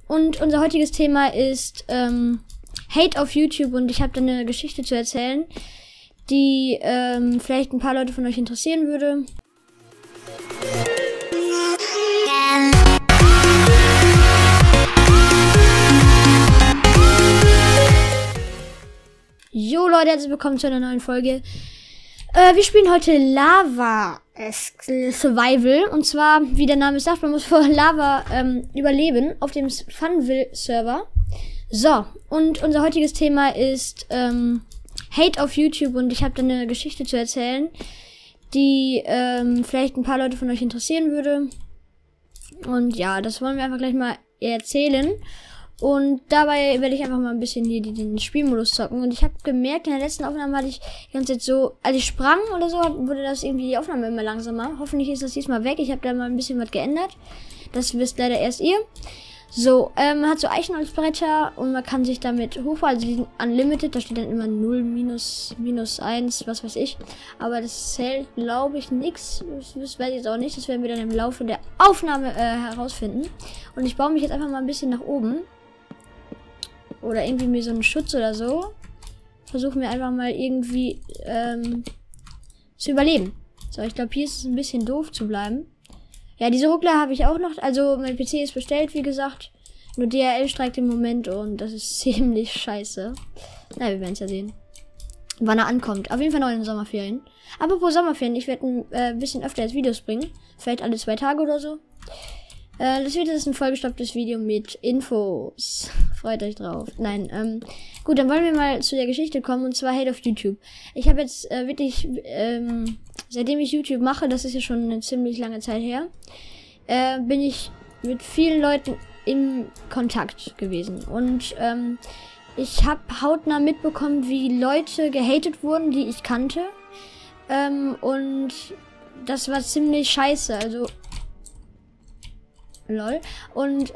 und unser heutiges Thema ist Hate auf YouTube und ich habe da eine Geschichte zu erzählen, die vielleicht ein paar Leute von euch interessieren würde. Jo Leute, herzlich willkommen zu einer neuen Folge. Wir spielen heute Lava Survival. Und zwar, wie der Name sagt, man muss vor Lava überleben auf dem Funville Server. So, und unser heutiges Thema ist Hate auf YouTube und ich habe da eine Geschichte zu erzählen, die vielleicht ein paar Leute von euch interessieren würde. Und ja, das wollen wir einfach gleich mal erzählen. Und dabei werde ich einfach mal ein bisschen hier den Spielmodus zocken. Und ich habe gemerkt, in der letzten Aufnahme hatte ich die ganze Zeit so, als ich sprang oder so, wurde das irgendwie die Aufnahme immer langsamer. Hoffentlich ist das diesmal weg. Ich habe da mal ein bisschen was geändert. Das wisst leider erst ihr. So, man hat so Eichenholzbretter und man kann sich damit hochfahren. Also die sind unlimited, da steht dann immer 0, minus 1, was weiß ich. Aber das zählt, glaube ich, nix. Das weiß ich jetzt auch nicht. Das werden wir dann im Laufe der Aufnahme herausfinden. Und ich baue mich jetzt einfach mal ein bisschen nach oben. Oder irgendwie mir so einen Schutz oder so. Versuchen wir einfach mal irgendwie zu überleben. So, ich glaube, hier ist es ein bisschen doof zu bleiben. Ja, diese Ruckler habe ich auch noch. Also, mein PC ist bestellt, wie gesagt. Nur DHL streikt im Moment und das ist ziemlich scheiße. Na, wir werden es ja sehen. Wann er ankommt. Auf jeden Fall noch in den Sommerferien. Apropos Sommerferien, ich werde ein bisschen öfter jetzt Videos bringen. Vielleicht alle 2 Tage oder so. Das wird jetzt ein vollgestopptes Video mit Infos. Freut euch drauf. Nein, gut, dann wollen wir mal zu der Geschichte kommen, und zwar Hate auf YouTube. Ich habe jetzt wirklich, seitdem ich YouTube mache, das ist ja schon eine ziemlich lange Zeit her, bin ich mit vielen Leuten in Kontakt gewesen. Und ich habe hautnah mitbekommen, wie Leute gehatet wurden, die ich kannte. Und das war ziemlich scheiße, also lol. Und,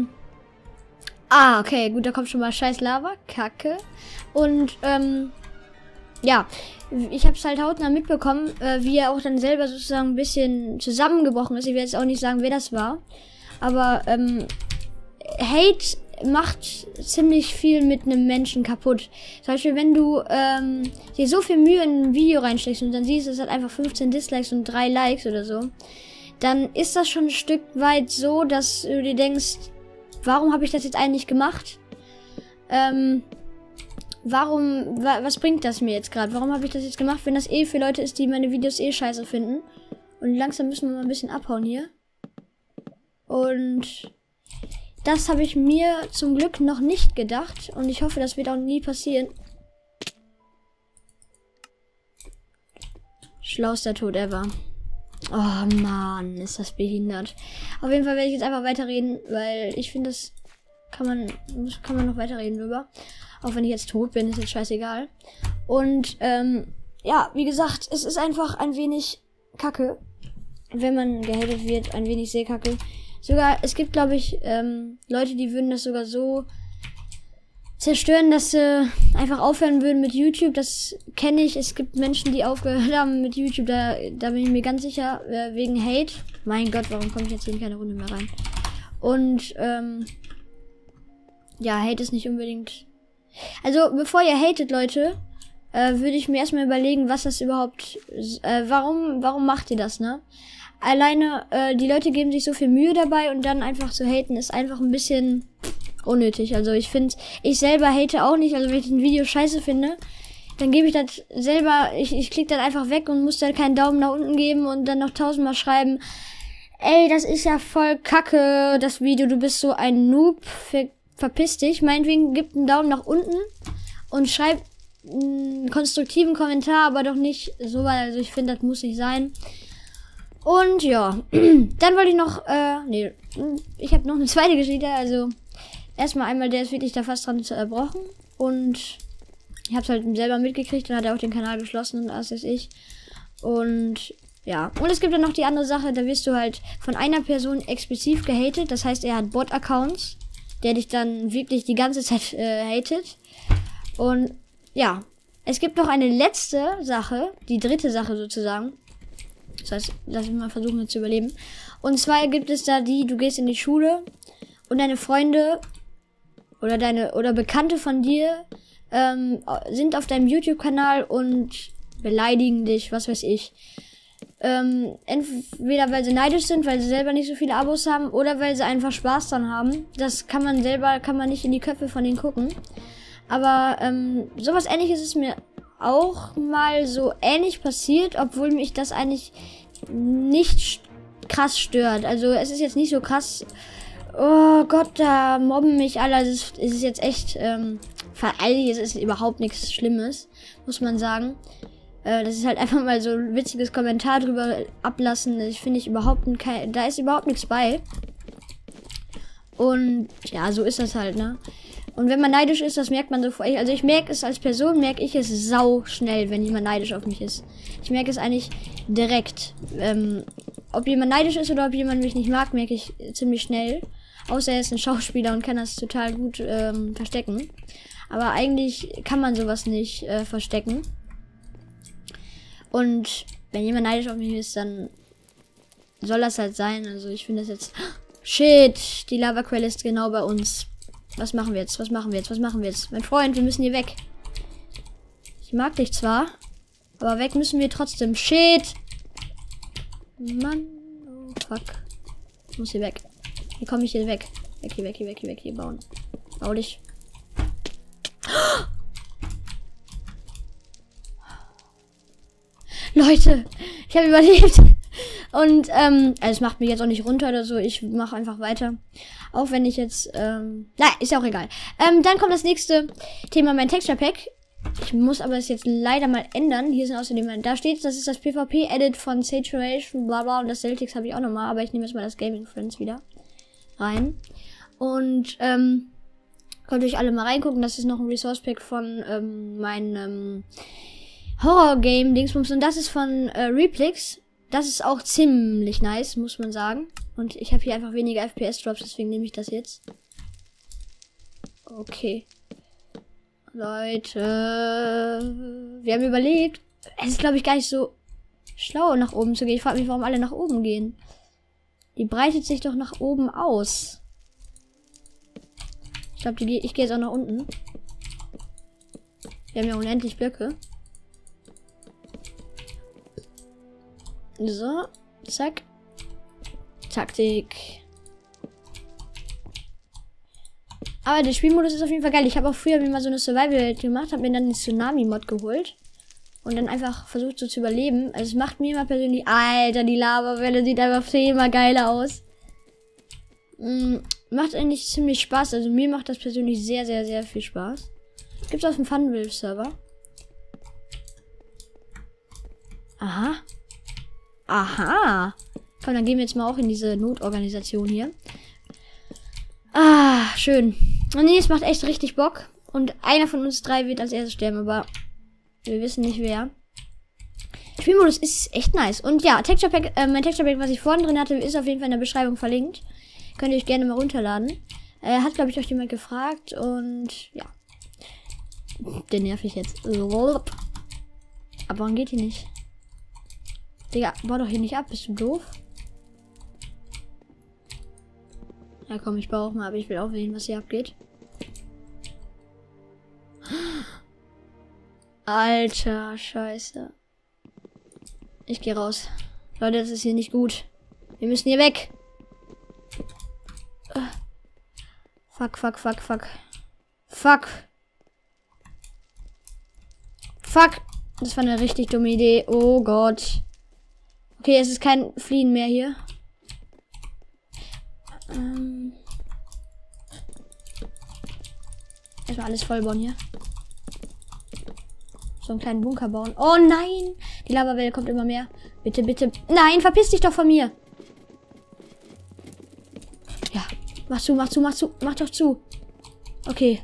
okay, gut, da kommt schon mal scheiß Lava, Kacke. Und, ja, ich habe es halt hautnah mitbekommen, wie er auch dann selber sozusagen ein bisschen zusammengebrochen ist. Ich werde jetzt auch nicht sagen, wer das war. Aber, Hate macht ziemlich viel mit einem Menschen kaputt. Zum Beispiel, wenn du dir so viel Mühe in ein Video reinsteckst und dann siehst du, es hat einfach 15 Dislikes und 3 Likes oder so, dann ist das schon ein Stück weit so, dass du dir denkst, warum habe ich das jetzt eigentlich gemacht? Was bringt das mir jetzt gerade? Warum habe ich das jetzt gemacht, wenn das für Leute ist, die meine Videos scheiße finden? Und langsam müssen wir mal ein bisschen abhauen hier. Und das habe ich mir zum Glück noch nicht gedacht. Und ich hoffe, das wird auch nie passieren. Schlauster Tod ever. Oh Mann, ist das behindert. Auf jeden Fall werde ich jetzt einfach weiterreden, weil ich finde, das kann man noch weiterreden drüber. Auch wenn ich jetzt tot bin, ist jetzt scheißegal. Und, ja, wie gesagt, es ist einfach ein wenig kacke, wenn man gehatet wird, ein wenig sehr kacke. Sogar, es gibt, glaube ich, Leute, die würden das sogar so zerstören, dass sie einfach aufhören würden mit YouTube. Das kenne ich. Es gibt Menschen, die aufgehört haben mit YouTube. Da bin ich mir ganz sicher, wegen Hate. Mein Gott, warum komme ich jetzt hier in keine Runde mehr rein? Und, ja, Hate ist nicht unbedingt... Also, bevor ihr hatet, Leute, würde ich mir erstmal überlegen, was das überhaupt... warum macht ihr das, ne? Alleine, die Leute geben sich so viel Mühe dabei und dann einfach zu haten ist einfach ein bisschen unnötig. Also ich finde, ich selber hate auch nicht. Also wenn ich ein Video scheiße finde, dann gebe ich das selber, ich klicke das einfach weg und muss dann keinen Daumen nach unten geben und dann noch 1000-mal schreiben, ey, das ist ja voll kacke, das Video, du bist so ein Noob, verpiss dich. Meinetwegen gibt einen Daumen nach unten und schreibt einen konstruktiven Kommentar, aber doch nicht so, weil, also ich finde, das muss nicht sein. Und ja, dann wollte ich noch, ich habe noch eine zweite Geschichte, also erstmal einmal, der ist wirklich da fast dran zerbrochen und ich habe es halt selber mitgekriegt, dann hat er auch den Kanal geschlossen und das ist ich. Und ja, und es gibt dann noch die andere Sache, da wirst du halt von einer Person explizit gehatet, das heißt, er hat Bot-Accounts, der dich dann wirklich die ganze Zeit hatet. Und ja, es gibt noch eine letzte Sache, die dritte Sache sozusagen. Das heißt, lass mich mal versuchen, jetzt zu überleben. Und zwar gibt es da du gehst in die Schule und deine Freunde oder Bekannte von dir sind auf deinem YouTube-Kanal und beleidigen dich, was weiß ich. Entweder weil sie neidisch sind, weil sie selber nicht so viele Abos haben, oder weil sie einfach Spaß dran haben. Das kann man nicht in die Köpfe von denen gucken. Aber sowas Ähnliches ist mir auch mal so ähnlich passiert, obwohl mich das eigentlich nicht krass stört. Also es ist jetzt nicht so krass. Oh Gott, da mobben mich alle. Es ist jetzt echt, eigentlich ist es überhaupt nichts Schlimmes, muss man sagen. Das ist halt einfach mal so ein witziges Kommentar drüber ablassen. Ich finde da ist überhaupt nichts bei. Und ja, so ist das halt, ne? Und wenn man neidisch ist, das merkt man so. Also ich merke es als Person, merke ich es sau schnell, wenn jemand neidisch auf mich ist. Ich merke es eigentlich direkt. Ob jemand neidisch ist oder ob jemand mich nicht mag, merke ich ziemlich schnell. Außer er ist ein Schauspieler und kann das total gut verstecken. Aber eigentlich kann man sowas nicht verstecken. Und wenn jemand neidisch auf mich ist, dann soll das halt sein. Also ich finde das jetzt... Shit, die Lavaquelle ist genau bei uns. Was machen wir jetzt? Was machen wir jetzt? Was machen wir jetzt? Mein Freund, wir müssen hier weg. Ich mag dich zwar, aber weg müssen wir trotzdem. Shit! Mann, oh fuck. Ich muss hier weg. Wie komme ich hier weg? Weg, hier, weg, hier, weg, hier, weg, hier bauen. Bau dich. Leute, ich habe überlebt. Und, also es macht mich jetzt auch nicht runter oder so. Ich mache einfach weiter. Auch wenn ich jetzt, ist ja auch egal. Dann kommt das nächste Thema, mein Texture Pack. Ich muss aber es jetzt leider mal ändern. Hier sind außerdem, da steht, das ist das PvP-Edit von Saturation, bla bla. Und das Celtics habe ich auch nochmal. Aber ich nehme jetzt mal das Gaming Friends wieder rein. Und, könnt ihr euch alle mal reingucken. Das ist noch ein Resource Pack von, meinem Horror-Game Dingsbums. Und das ist von, Replix. Das ist auch ziemlich nice, muss man sagen. Und ich habe hier einfach weniger FPS-Drops, deswegen nehme ich das jetzt. Okay. Leute. Wir haben überlebt. Es ist, glaube ich, gar nicht so schlau, nach oben zu gehen. Ich frage mich, warum alle nach oben gehen. Die breitet sich doch nach oben aus. Ich glaube, ich gehe jetzt auch nach unten. Wir haben ja unendlich Blöcke. So, zack. Taktik. Aber der Spielmodus ist auf jeden Fall geil. Ich habe auch früher mir mal so eine Survival-Welt gemacht, habe mir dann den Tsunami-Mod geholt. Und dann einfach versucht so zu überleben. Also es macht mir immer persönlich... Alter, die Lavawelle sieht einfach immer geiler aus. Macht eigentlich ziemlich Spaß. Also mir macht das persönlich sehr, sehr, sehr viel Spaß. Gibt's auf dem Funwolf-Server. Aha. Aha. Komm, dann gehen wir jetzt mal auch in diese Notorganisation hier. Ah, schön. Und nee, es macht echt richtig Bock. Und einer von uns drei wird als erstes sterben, aber wir wissen nicht wer. Der Spielmodus ist echt nice. Und ja, Texture Pack, mein Texture Pack, was ich vorhin drin hatte, ist auf jeden Fall in der Beschreibung verlinkt. Könnt ihr euch gerne mal runterladen. Hat, glaube ich, euch jemand gefragt. Und ja. Den nerv ich jetzt. Aber warum geht die nicht? Digga, bau doch hier nicht ab, bist du doof? Ja komm, ich baue auch mal, aber ich will auch sehen, was hier abgeht. Alter, scheiße. Ich gehe raus. Leute, das ist hier nicht gut. Wir müssen hier weg. Fuck, fuck, fuck, fuck. Fuck. Fuck. Das war eine richtig dumme Idee. Oh Gott. Okay, es ist kein Fliehen mehr hier. Erstmal alles vollbauen hier. So einen kleinen Bunker bauen. Oh nein! Die Lavawelle kommt immer mehr. Bitte, bitte. Nein, verpiss dich doch von mir. Ja. Mach zu, mach zu, mach zu. Mach doch zu. Okay.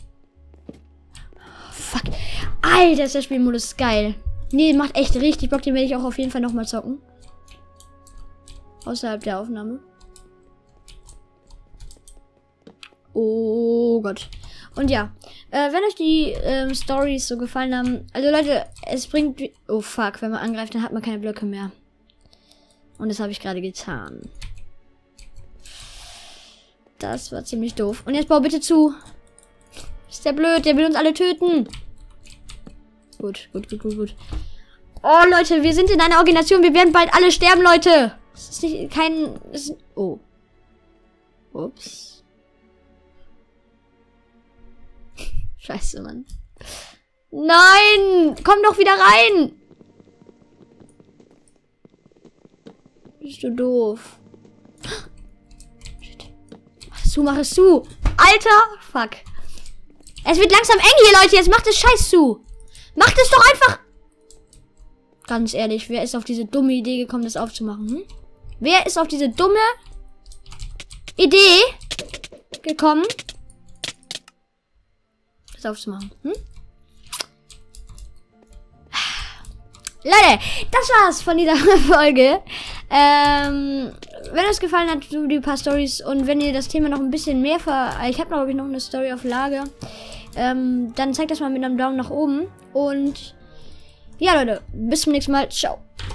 Fuck. Alter, ist der Spielmodus geil. Nee, macht echt richtig Bock. Den werde ich auch auf jeden Fall nochmal zocken. Außerhalb der Aufnahme. Oh Gott. Und ja, wenn euch die Storys so gefallen haben. Also Leute, es bringt... Oh fuck, wenn man angreift, dann hat man keine Blöcke mehr. Und das habe ich gerade getan. Das war ziemlich doof. Und jetzt bau bitte zu. Ist der blöd, der will uns alle töten. Gut. Oh, Leute, wir sind in einer Organisation. Wir werden bald alle sterben, Leute. Das ist nicht kein... Oh. Ups. Scheiße, Mann. Nein! Komm doch wieder rein! Bist du doof. Shit. Mach es zu. Alter! Fuck. Es wird langsam eng hier, Leute. Jetzt macht es scheiß zu. Macht es doch einfach... Ganz ehrlich, wer ist auf diese dumme Idee gekommen, das aufzumachen? Hm? Wer ist auf diese dumme Idee gekommen, das aufzumachen? Hm? Leute, das war's von dieser Folge. Wenn es gefallen hat, so die paar Storys und wenn ihr das Thema noch ein bisschen mehr ich habe glaube ich noch eine Story auf Lager, dann zeigt das mal mit einem Daumen nach oben und ja, Leute, bis zum nächsten Mal. Ciao.